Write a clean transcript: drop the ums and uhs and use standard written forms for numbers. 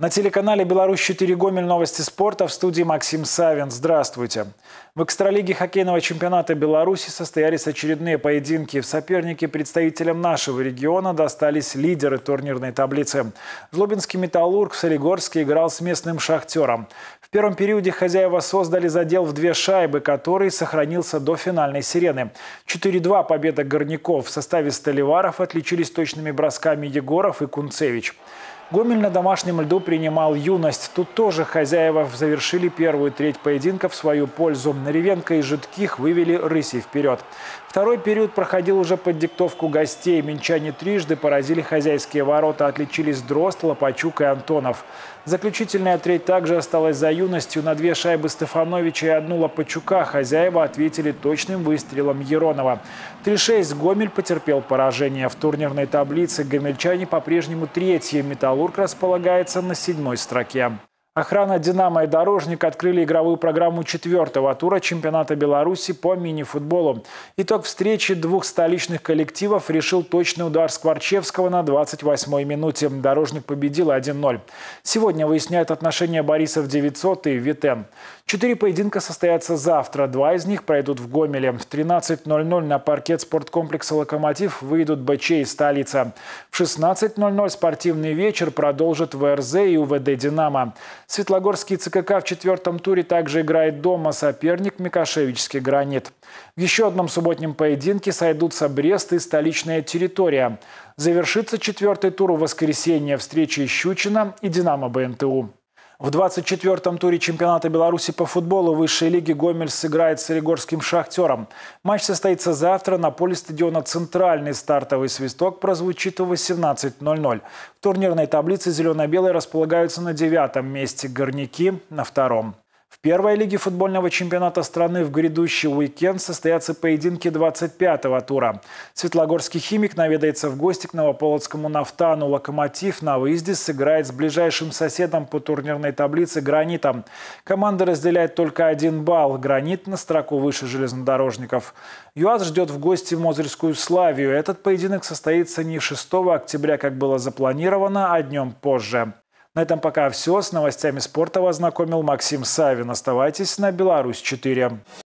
На телеканале «Беларусь-4 Гомель» новости спорта, в студии Максим Савин. Здравствуйте. В экстралиге хоккейного чемпионата Беларуси состоялись очередные поединки. В сопернике представителям нашего региона достались лидеры турнирной таблицы. Жлобинский «Металлург» в Солигорске играл с местным «Шахтером». В первом периоде хозяева создали задел в 2 шайбы, который сохранился до финальной сирены. 4-2 победа горняков. В составе столиваров отличились точными бросками Егоров и Кунцевич. Гомель на домашнем льду принимал «Юность». Тут тоже хозяева завершили первую треть поединка в свою пользу. Ревенко и Жидких вывели рысей вперед. Второй период проходил уже под диктовку гостей. Минчане трижды поразили хозяйские ворота. Отличились Дрозд, Лопачук и Антонов. Заключительная треть также осталась за «Юностью». На 2 шайбы Стефановича и 1 Лопачука хозяева ответили точным выстрелом Еронова. 3-6 Гомель потерпел поражение. В турнирной таблице гомельчане по-прежнему третьи. «Металлург» располагается на 7-й строке. Охрана «Динамо» и «Дорожник» открыли игровую программу 4-го тура чемпионата Беларуси по мини-футболу. Итог встречи 2 столичных коллективов решил точный удар Скворчевского на 28-й минуте. «Дорожник» победил 1-0. Сегодня выясняют отношения Борисов 900 и Витен. 4 поединка состоятся завтра. 2 из них пройдут в Гомеле. В 13:00 на паркет спорткомплекса «Локомотив» выйдут БЧ и «Столица». В 16:00 спортивный вечер продолжит ВРЗ и УВД «Динамо». Светлогорский ЦКК в 4-м туре также играет дома. Соперник – Микошевичский «Гранит». В еще одном субботнем поединке сойдутся Брест и столичная территория. Завершится 4-й тур в воскресенье встречей Щучина и «Динамо» БНТУ. В 24-м туре чемпионата Беларуси по футболу высшей лиги Гомель сыграет с Солигорским «Шахтером». Матч состоится завтра на поле стадиона «Центральный». Стартовый свисток прозвучит в 18:00. В турнирной таблице зелено-белые располагаются на 9-м месте, горняки – на 2-м. В первой лиге футбольного чемпионата страны в грядущий уикенд состоятся поединки 25-го тура. Светлогорский «Химик» наведается в гости к Новополоцкому «Нафтану». «Локомотив» на выезде сыграет с ближайшим соседом по турнирной таблице «Гранитом». Команда разделяет только 1 балл. «Гранит» на строку выше железнодорожников. ЮАЗ ждет в гости Мозырскую «Славию». Этот поединок состоится не 6 октября, как было запланировано, а днем позже. На этом пока все. С новостями спорта вас знакомил Максим Савин. Оставайтесь на «Беларусь-4».